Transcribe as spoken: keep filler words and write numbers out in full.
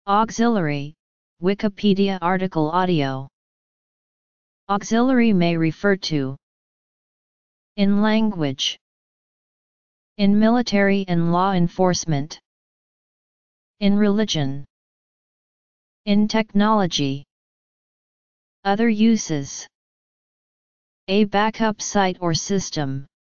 Auxiliary, Wikipedia article audio. Auxiliary may refer to in language, in military and law enforcement, in religion, in technology. Other uses: a backup site or system.